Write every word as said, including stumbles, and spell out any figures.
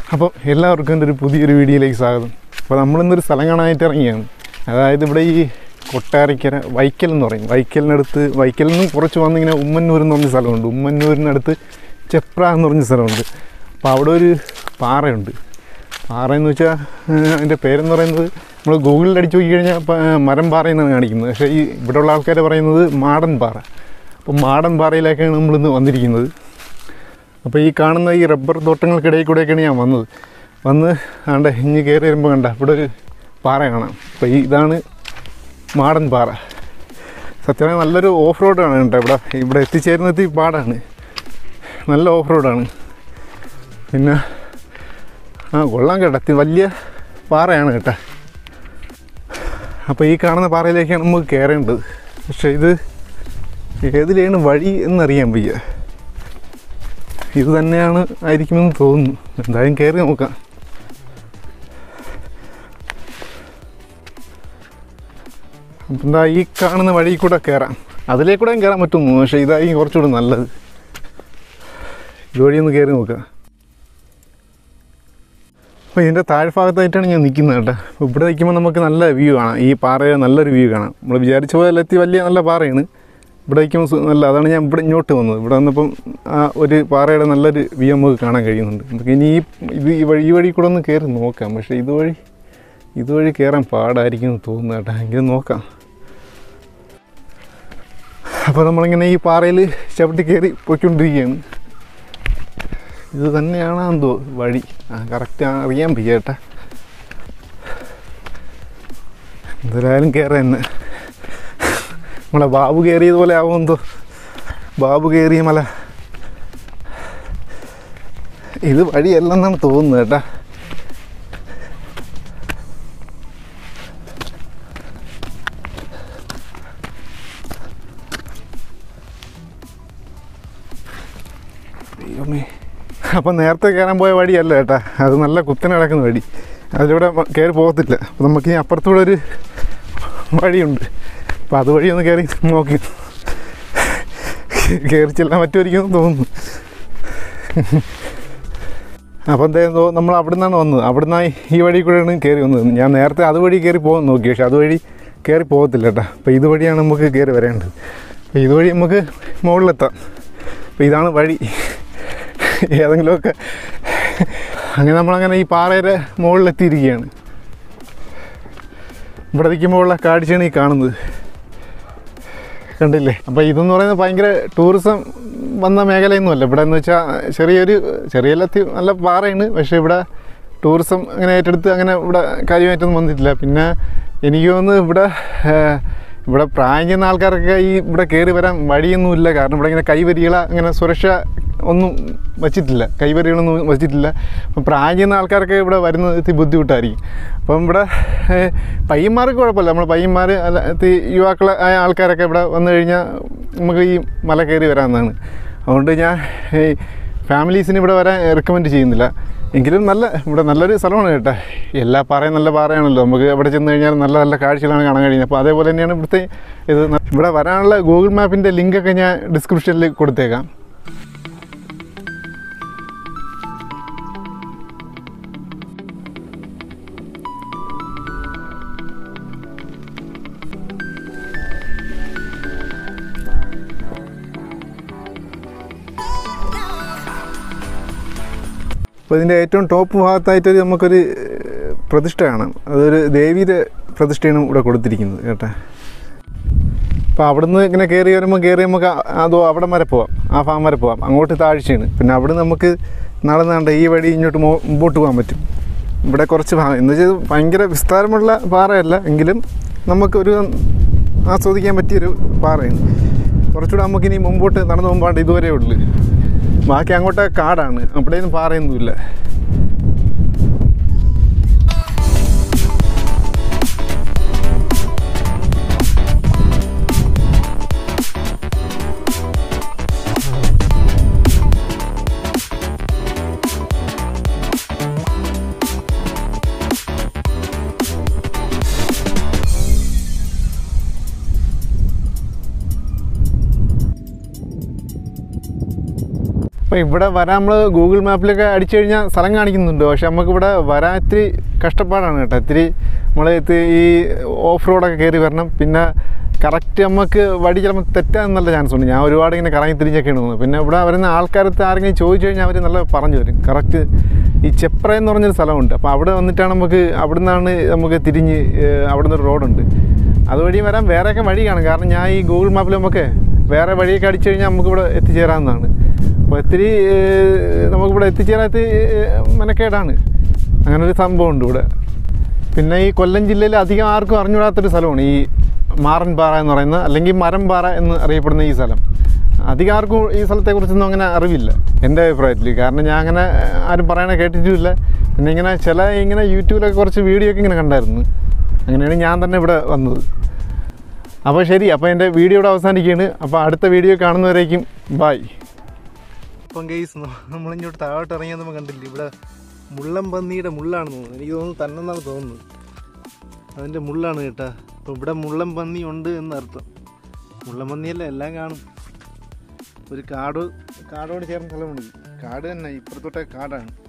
അപ്പോൾ എല്ലാവർക്കും എൻ്റെ ഒരു പുതിയൊരു വീഡിയോയിലേക്ക് സ്വാഗതം. അപ്പോൾ നമ്മളിന്നൊരു സ്ഥലം കാണാനായിട്ട് ഇറങ്ങിയാണ്. അതായത് ഇവിടെ ഈ കൊട്ടാരക്കര വൈക്കൽ എന്ന് പറയും. വൈക്കലിനടുത്ത് വൈക്കലിൽ നിന്ന് കുറച്ച് വന്നിങ്ങനെ ഉമ്മന്നൂർ എന്ന് പറഞ്ഞ സ്ഥലമുണ്ട്. ഉമ്മന്നൂരിനടുത്ത് ചെപ്ര എന്ന് പറഞ്ഞ സ്ഥലമുണ്ട്. അപ്പോൾ അവിടെ ഒരു പാറയുണ്ട്. പാറയെന്ന് വെച്ചാൽ അതിൻ്റെ പേരെന്ന് പറയുന്നത് നമ്മൾ ഗൂഗിളിൽ അടിച്ചു നോക്കി കഴിഞ്ഞാൽ മരം പാറയെന്നാണ് കാണിക്കുന്നത്. പക്ഷേ ഈ ഇവിടെയുള്ള ആൾക്കാർ പറയുന്നത് മാടൻ പാറ. അപ്പോൾ മാടൻ പാറയിലേക്കാണ് നമ്മളിന്ന് വന്നിരിക്കുന്നത്. അപ്പോൾ ഈ കാണുന്ന ഈ റബ്ബർ തോട്ടങ്ങൾക്കിടയിൽ കൂടെയൊക്കെയാണ് ഞാൻ വന്നത്. വന്ന് ആണ്ട് ഇഞ്ഞ് കയറി വരുമ്പോൾ കണ്ട ഇവിടെ ഒരു പാറ കാണാം. അപ്പോൾ ഈ ഇതാണ് മാടൻ പാറ. സത്യമായി നല്ലൊരു ഓഫ് റോഡാണ് കേട്ടോ. ഇവിടെ ഇവിടെ എത്തിച്ചേരുന്നത് ഈ പാടാണ്. നല്ല ഓഫ് റോഡാണ്. പിന്നെ ആ കൊള്ളാം കേട്ടോ, വലിയ പാറയാണ് കേട്ടോ. അപ്പോൾ ഈ കാണുന്ന പാറയിലേക്കാണ് നമുക്ക് കയറേണ്ടത്. പക്ഷേ ഇത് ഏതിലാണ് വഴി എന്നറിയാൻ വയ്യ. ഇത് തന്നെയാണ് ആയിരിക്കുമെന്ന് തോന്നുന്നു. എന്തായാലും കയറി നോക്കാം. അപ്പം എന്താ ഈ കാണുന്ന വഴി കൂടെ കയറാം. അതിലേക്കൂടെയും കയറാൻ പറ്റുന്നു, പക്ഷേ ഇതായിരിക്കും കുറച്ചുകൂടെ നല്ലത്. ഇതുവഴിയൊന്ന് കയറി നോക്കാം. അപ്പോൾ ഇതിൻ്റെ താഴ്ഭാഗത്തായിട്ടാണ് ഞാൻ നിൽക്കുന്നത് കേട്ടോ. അപ്പോൾ ഇവിടെ നിൽക്കുമ്പോൾ നമുക്ക് നല്ല വ്യൂ കാണാം. ഈ പാറയുടെ നല്ലൊരു വ്യൂ കാണാം. നമ്മൾ വിചാരിച്ച പോലെ എത്തി വലിയ നല്ല പാറയാണ്. ഇവിടെ വയ്ക്കുമ്പോൾ നല്ല, അതാണ് ഞാൻ ഇവിടെ ഇങ്ങോട്ട് വന്നത്. ഇവിടെ വന്നപ്പം ആ ഒരു പാറയുടെ നല്ലൊരു വ്യൂ നമുക്ക് കാണാൻ കഴിയുന്നുണ്ട്. നമുക്ക് ഇനി ഈ ഇത് ഈ വഴി ഈ വഴി കൂടെ ഒന്ന് കയറി നോക്കാം. പക്ഷേ ഇതുവഴി ഇതുവഴി കയറാൻ പാടായിരിക്കും എന്ന് തോന്നുന്നു കേട്ടോ. എങ്കിലും നോക്കാം. അപ്പോൾ നമ്മളിങ്ങനെ ഈ പാറയിൽ ചവിട്ടി കയറി പോയിക്കൊണ്ടിരിക്കുകയാണ്. ഇത് തന്നെയാണ് എന്തോ വഴി. ആ കറക്റ്റ് അറിയാൻ വയ്യ കേട്ടോ. എന്തായാലും കയറാൻ തന്നെ. നമ്മളെ ബാബു കയറിയതുപോലെ ആവുമെന്തോ. ബാബു കയറിയ മല ഇത് വഴിയല്ലെന്നാണ് തോന്നുന്നത് കേട്ടാ. അയ്യോമേ, അപ്പം നേരത്തെ കയറാൻ പോയ വഴിയല്ല കേട്ടാ. അത് നല്ല കുത്തനെ കിടക്കുന്ന വഴി. അതിലൂടെ കയറി പോകത്തില്ല. അപ്പം നമുക്ക് ഈ അപ്പുറത്തൂടെ ഒരു വഴിയുണ്ട്. അപ്പോൾ അതുവഴി ഒന്ന് കയറി നോക്കി കയറി ചെല്ലാൻ പറ്റുമായിരിക്കുമെന്ന് തോന്നുന്നു. അപ്പോൾ എന്തായാലും നമ്മൾ അവിടെ നിന്നാണ് വന്നത്. അവിടെ നിന്നായി ഈ വഴി കൂടെയാണ് കയറി വന്നത്. ഞാൻ നേരത്തെ അതുവഴി കയറി പോകാൻ നോക്കി, പക്ഷേ അതുവഴി കയറി പോകത്തില്ല കേട്ടോ. അപ്പോൾ ഇതുവഴിയാണ് നമുക്ക് കയറി വരേണ്ടത്. അപ്പോൾ ഇതുവഴി നമുക്ക് മുകളിലെത്താം. അപ്പോൾ ഇതാണ് വഴി. ഏതെങ്കിലുമൊക്കെ അങ്ങനെ നമ്മളങ്ങനെ ഈ പാറയുടെ മുകളിലെത്തിയിരിക്കുകയാണ്. ഇവിടെ നിൽക്കുമ്പോഴുള്ള കാഴ്ചയാണ് ഈ കാണുന്നത്. കണ്ടില്ലേ? അപ്പോൾ ഇതെന്ന് പറയുന്നത് ഭയങ്കര ടൂറിസം വന്ന മേഖലയൊന്നുമല്ല. ഇവിടെ എന്ന് വെച്ചാൽ ചെറിയൊരു ചെറിയ നല്ല പാറയാണ്. പക്ഷേ ഇവിടെ ടൂറിസം അങ്ങനെ ഏറ്റെടുത്ത് അങ്ങനെ ഇവിടെ കാര്യമായിട്ടൊന്നും വന്നിട്ടില്ല. പിന്നെ എനിക്ക് തോന്നുന്നു ഇവിടെ ഇവിടെ പ്രായം ചെയ്യുന്ന ആൾക്കാരൊക്കെ ഈ ഇവിടെ കയറി വരാൻ വഴിയൊന്നുമില്ല. കാരണം ഇവിടെ ഇങ്ങനെ കൈവരികൾ അങ്ങനെ സുരക്ഷ ഒന്നും വച്ചിട്ടില്ല. കൈവരികളൊന്നും വച്ചിട്ടില്ല. അപ്പം പ്രായം ചെയ്യുന്ന ആൾക്കാരൊക്കെ ഇവിടെ വരുന്നത് ബുദ്ധിമുട്ടായിരിക്കും. അപ്പം ഇവിടെ പയ്യന്മാർക്ക് കുഴപ്പമില്ല. നമ്മൾ പയ്യന്മാർ അല്ല യുവാക്കൾ ആയ ആൾക്കാരൊക്കെ ഇവിടെ വന്നു കഴിഞ്ഞാൽ നമുക്ക് ഈ മല കയറി വരാമെന്നാണ്. അതുകൊണ്ട് ഞാൻ ഈ ഫാമിലീസിന് ഇവിടെ വരാൻ റെക്കമെൻഡ് ചെയ്യുന്നില്ല. എങ്കിലും നല്ല ഇവിടെ നല്ലൊരു സ്ഥലമാണ് കേട്ടോ. എല്ലാ പാറയും നല്ല പാറയാണല്ലോ. നമുക്ക് അവിടെ ചെന്ന് കഴിഞ്ഞാൽ നല്ല നല്ല കാഴ്ചകളാണ് കാണാൻ കഴിയുന്നത്. അപ്പോൾ അതേപോലെ തന്നെയാണ് ഇവിടുത്തെ ഇത്. ഇവിടെ വരാനുള്ള ഗൂഗിൾ മാപ്പിൻ്റെ ലിങ്കൊക്കെ ഞാൻ ഡിസ്ക്രിപ്ഷനിൽ കൊടുത്തേക്കാം. അപ്പോൾ ഇതിൻ്റെ ഏറ്റവും ടോപ്പ് ഭാഗത്തായിട്ടൊരു നമുക്കൊരു പ്രതിഷ്ഠ കാണാം. അതൊരു ദേവിയുടെ പ്രതിഷ്ഠയാണ് ഇവിടെ കൊടുത്തിരിക്കുന്നത് കേട്ടോ. അപ്പോൾ അവിടുന്ന് ഇങ്ങനെ കയറി വരുമ്പോൾ കയറി നമുക്ക് അതോ അവിടെ വരെ പോവാം, ആ ഫാം വരെ പോവാം. അങ്ങോട്ട് താഴ്ചയാണ്. പിന്നെ അവിടെ നമുക്ക് നടന്നാണ്ട് ഈ വഴി ഇങ്ങോട്ട് മുമ്പോട്ട് പോകാൻ പറ്റും. ഇവിടെ കുറച്ച് ഭാഗം എന്ന് വെച്ചാൽ ഭയങ്കര വിസ്താരമുള്ള പാറയല്ല, എങ്കിലും നമുക്കൊരു ആസ്വദിക്കാൻ പറ്റിയൊരു പാറയാണ്. കുറച്ചുകൂടെ നമുക്കിനി മുമ്പോട്ട് നടന്നു പോകുമ്പോൾ ഇതുവരെ ഉള്ളു. ബാക്കി അങ്ങോട്ട് കാടാണ്. അവിടെയൊന്നും പാറയൊന്നുമില്ല. അപ്പോൾ ഇവിടെ വരാൻ നമ്മൾ ഗൂഗിൾ മാപ്പിലൊക്കെ അടിച്ചു കഴിഞ്ഞാൽ സ്ഥലം കാണിക്കുന്നുണ്ട്. പക്ഷെ നമുക്കിവിടെ വരാൻ ഇത്തിരി കഷ്ടപ്പാടാണ് കേട്ടോ. ഇത്തിരി നമ്മൾ ഈ ഓഫ് റോഡൊക്കെ കയറി വരണം. പിന്നെ കറക്റ്റ് നമുക്ക് വഴി ചിലപ്പോൾ തെറ്റാൻ നല്ല ചാൻസ് ഉണ്ട്. ഞാൻ ഒരുപാട് ഇങ്ങനെ കറങ്ങി തിരിഞ്ഞൊക്കെയാണ് തോന്നുന്നത്. പിന്നെ ഇവിടെ വരുന്ന ആൾക്കാരത്ത് ആരെങ്കിലും ചോദിച്ചു കഴിഞ്ഞാൽ അവർ നല്ല പറഞ്ഞു തരും. കറക്റ്റ് ഈ ചെപ്ര എന്ന് പറഞ്ഞൊരു സ്ഥലമുണ്ട്. അപ്പോൾ അവിടെ വന്നിട്ടാണ് നമുക്ക് അവിടെ നിന്നാണ് നമുക്ക് തിരിഞ്ഞ് അവിടെ നിന്നൊരു റോഡുണ്ട്. അതുവഴി വരാൻ വേറെയൊക്കെ വഴി കാണും. കാരണം ഞാൻ ഈ ഗൂഗിൾ മാപ്പിൽ നമുക്ക് വേറെ വഴിയൊക്കെ അടിച്ചു കഴിഞ്ഞാൽ നമുക്കിവിടെ എത്തിച്ചേരാവുന്നതാണ്. അപ്പോൾ ഒത്തിരി നമുക്കിവിടെ എത്തിച്ചേരാത്ത മെനക്കേടാണ്. അങ്ങനൊരു സംഭവമുണ്ട് ഇവിടെ. പിന്നെ ഈ കൊല്ലം ജില്ലയിൽ അധികം ആർക്കും അറിഞ്ഞുകൂടാത്തൊരു സ്ഥലമാണ് ഈ മാറൻപാറ എന്ന് പറയുന്ന, അല്ലെങ്കിൽ മരംപാറ എന്ന് അറിയപ്പെടുന്ന ഈ സ്ഥലം. അധികം ആർക്കും ഈ സ്ഥലത്തെക്കുറിച്ചൊന്നും അങ്ങനെ അറിവില്ല എൻ്റെ അഭിപ്രായത്തിൽ. കാരണം ഞാൻ അങ്ങനെ ആരും പറയണ കേട്ടിട്ടുമില്ല. പിന്നെ ഇങ്ങനെ ചില ഇങ്ങനെ യൂട്യൂബിലൊക്കെ കുറച്ച് വീഡിയോ ഒക്കെ ഇങ്ങനെ കണ്ടായിരുന്നു. അങ്ങനെയാണ് ഞാൻ തന്നെ ഇവിടെ വന്നത്. അപ്പോൾ ശരി, അപ്പോൾ എൻ്റെ വീഡിയോ ഇവിടെ അവസാനിക്കുകയാണ്. അപ്പോൾ അടുത്ത വീഡിയോ കാണുന്നവരേക്കും ബായ്. അപ്പം ഗെയ്സ്, നമ്മളിങ്ങോട്ട് താഴോട്ട് ഇറങ്ങിയാൽ നമ്മൾ കണ്ടില്ല, ഇവിടെ മുള്ളം പന്നിയുടെ മുള്ളാണ് തോന്നുന്നത്. എനിക്ക് തോന്നുന്നു തന്നെന്നാണ് തോന്നുന്നത്. അതിൻ്റെ മുള്ളാണ് കേട്ടോ. അപ്പോൾ ഇവിടെ മുള്ളം പന്നി ഉണ്ട് എന്നർത്ഥം. മുള്ളം പന്നിയല്ല, എല്ലാം കാണും. ഒരു കാട് കാടോട് ചേർന്ന സ്ഥലമുണ്ട്. കാട് തന്നെ, ഇപ്പുറത്തോട്ടെ കാടാണ്.